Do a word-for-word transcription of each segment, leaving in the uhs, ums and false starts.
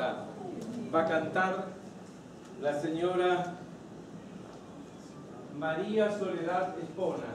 Soledad. Va a cantar la señora María Soledad Espona.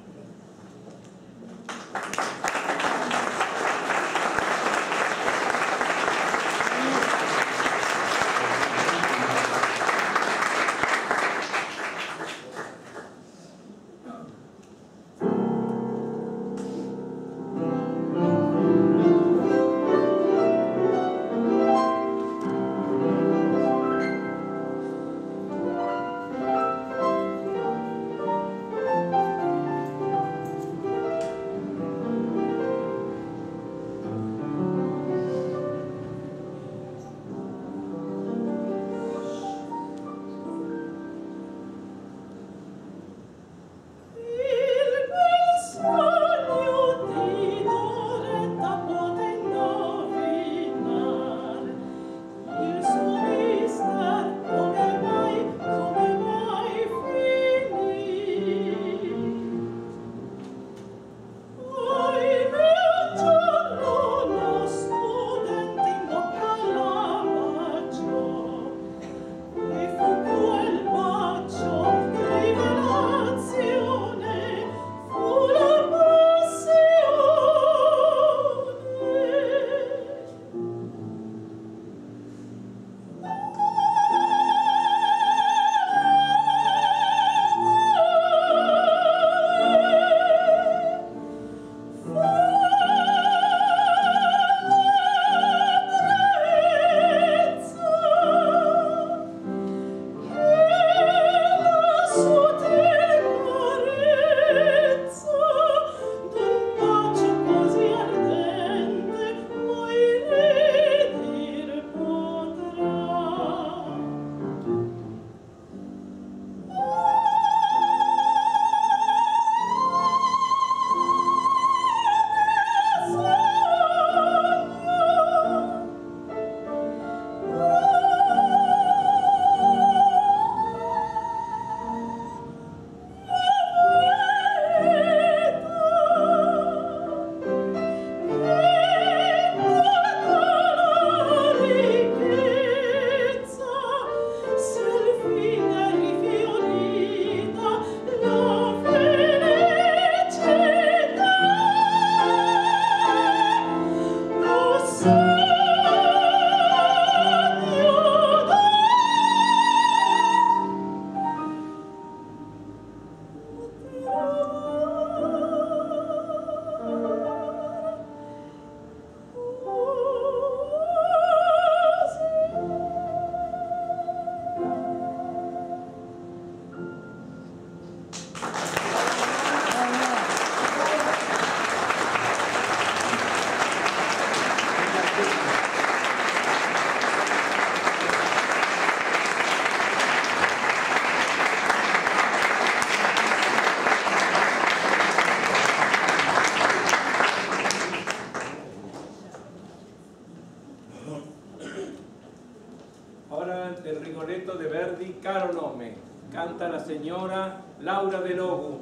Del Rigoletto de Verdi, Caro Nome, canta la señora Laura de Logu.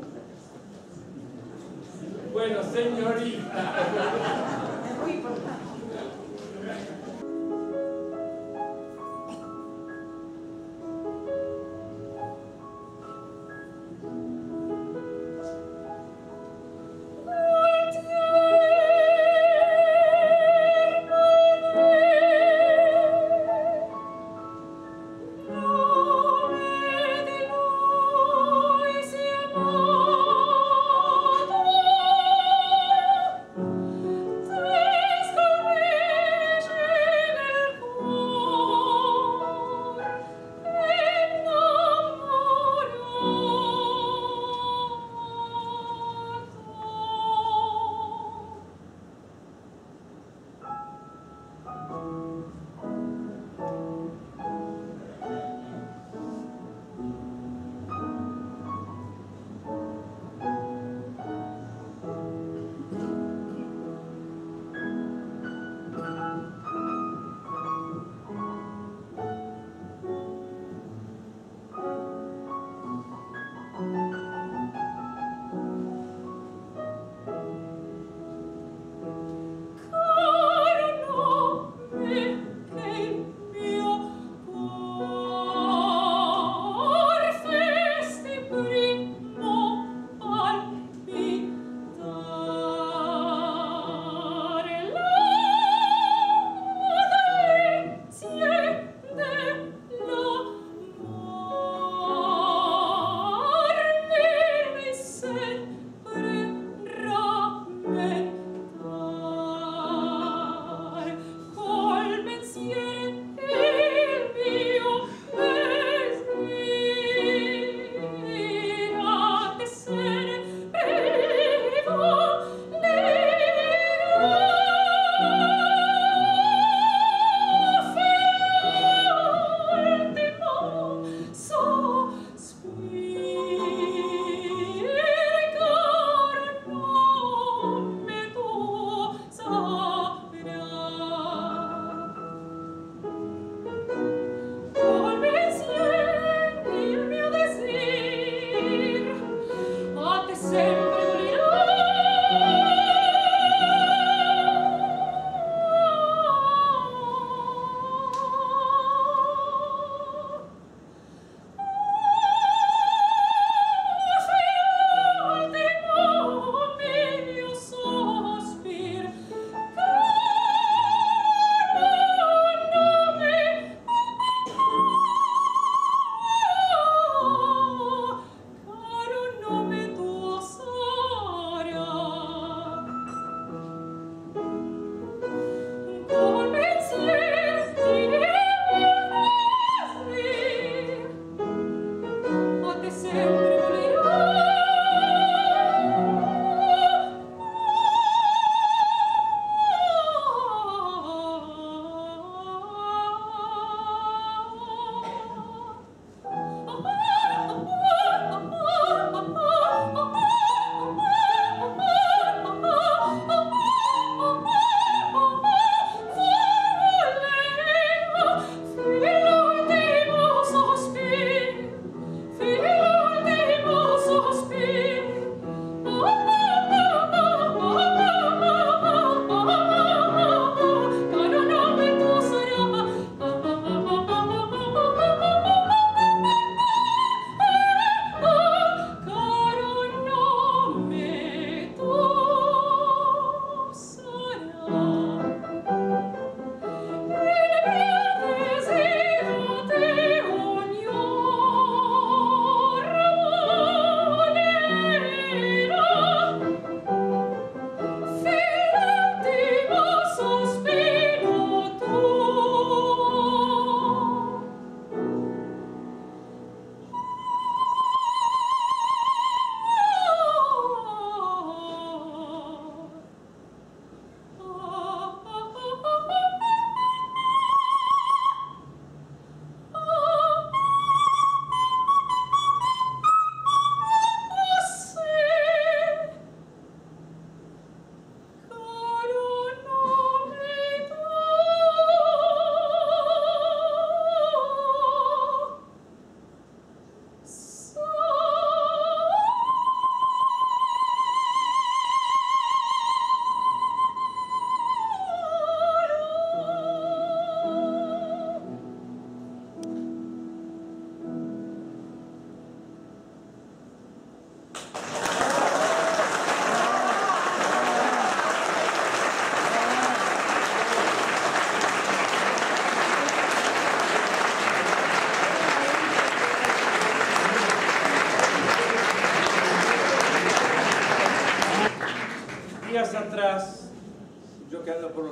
Bueno, señorita. Let's go.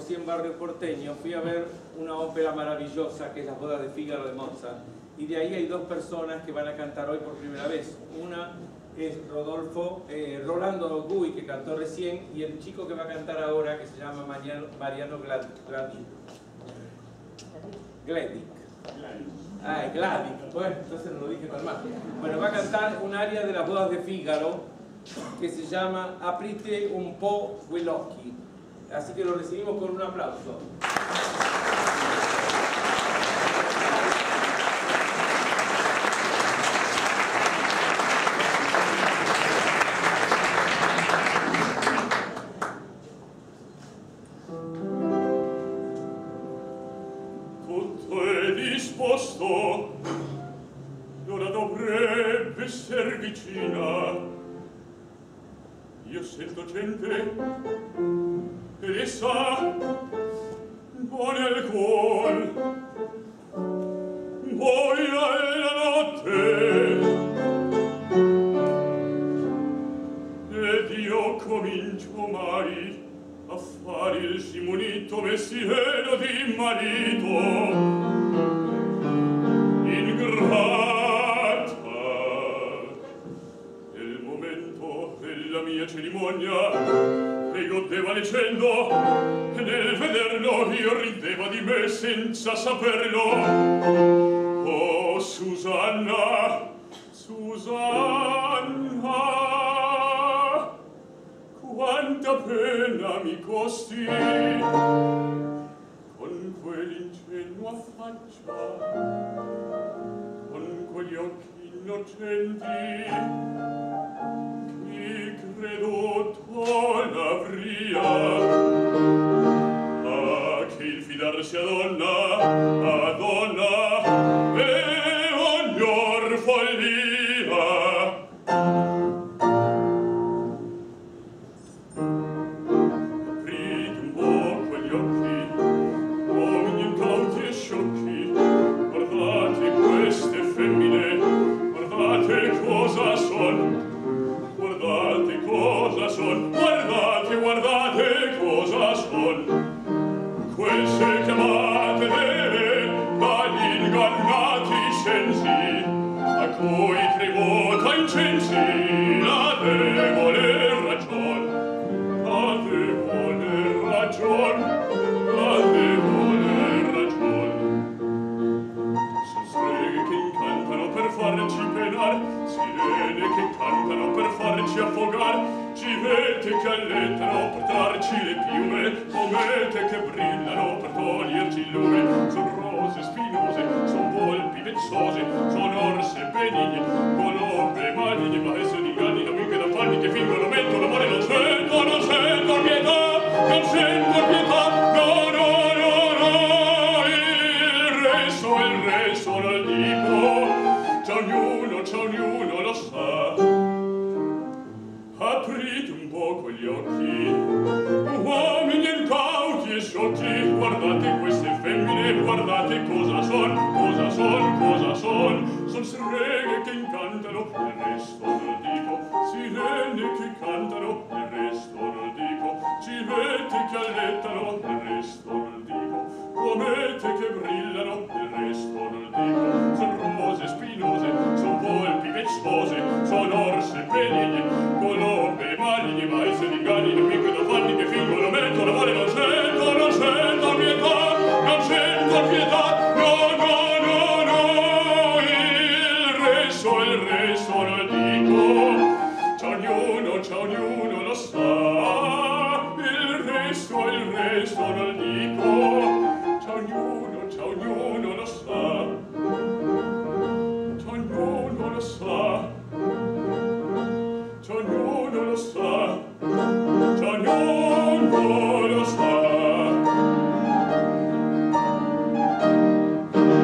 conocí en barrio porteño, fui a ver una ópera maravillosa que es Las bodas de Fígaro de Mozart, y de ahí hay dos personas que van a cantar hoy por primera vez. Una es Rodolfo, eh, Rolando Guy, que cantó recién, y el chico que va a cantar ahora, que se llama Mariano, Mariano Gladic. Gladic. Ah, es Gladic. Bueno, entonces no lo dije tan mal. Bueno, va a cantar un aria de Las bodas de Fígaro que se llama Aprite un po' gli occhi. Así que lo recibimos con un aplauso. Tutto è disposto, l'ora dovrebbe esser vicina. Io sento gente ed essa buone al cuor, voglia è la notte ed io comincio mai a fare il simonito mestiero di marito. Ingrata nel momento della mia cerimonia e godeva dicendo, e nel vederlo io rideva di me senza saperlo. Oh Susanna, Susanna, quanta pena mi costi con quell'ingenua faccia, con quegli occhi innocenti, chi creduto l'avria, a che il fidarsi a donna, a donna, è ognor follia. Aprite un po' quegli occhi, uomini incauti e sciocchi, guardate queste femmine, guardate cosa son, guardate cosa son, guardate, guardate cosa son. Queste chiamate dagli ingannati sensi, a cui tributa incensi la debole ragion, la debole ragion, la debole ragion. Son streghe che incantano per farci penar, sirene che cantano per farci affogar, civette che allettano per trarci le piume, comete che brillano per toglierci il lume. Son rose spinose, son volpi vezzose, son orse benigne, colombe maligne, maestre di inganni, amiche da panni che fingono mento l'amore. Non sento, non sento pietà, non sento pietà, no, no, no, no, il resto, il resto lo dico, già ognuno, già ognuno lo sa. Aprite un po' quegli occhi, uomini incauti e sciocchi, guardate queste femmine, guardate cosa son, cosa son, cosa son. Son streghe che incantano, il resto lo dico, sirene che cantano, il resto lo dico, civette che allettano, il resto lo dico, comete che brillano, il resto lo dico. Son rose spinose, son volpi vezzose, son orse benigne, colombe maligne, maestre di inganni, amiche da panni che fingono mento l'amore. Non sento, non sento pietà, non sento pietà, no, no, no, no, il resto, il resto lo dico, già ognuno, già ognuno lo sa, il resto, il resto lo dico, già ognuno, già ognuno lo sa, già ognuno lo sa, già ognuno lo sa, già ognuno lo sa.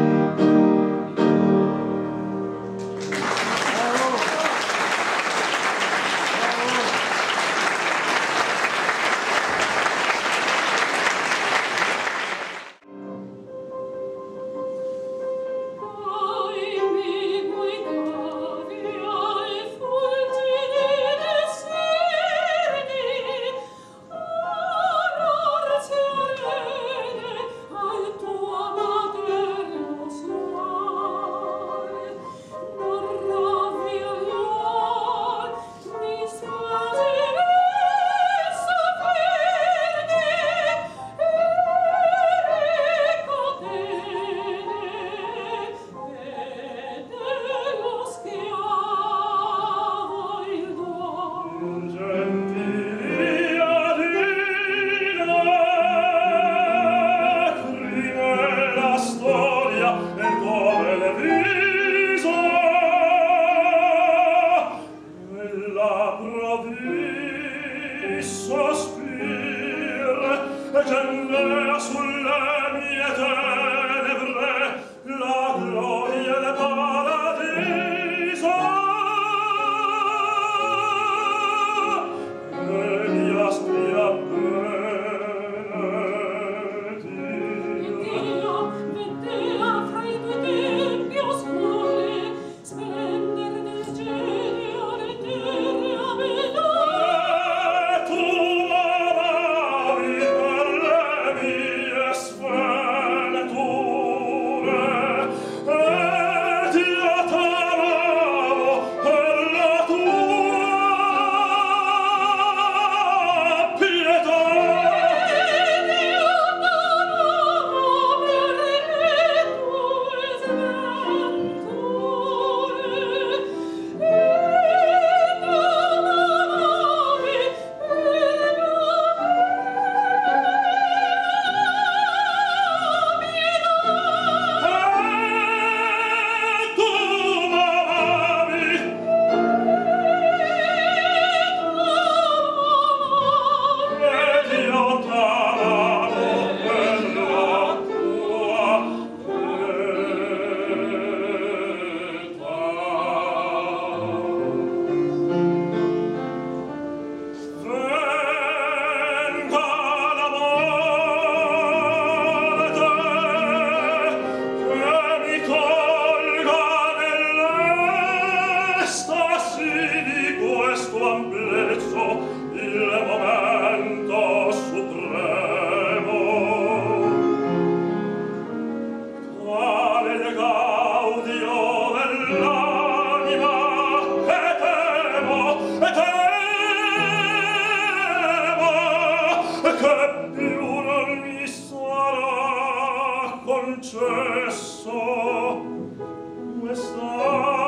concesso questa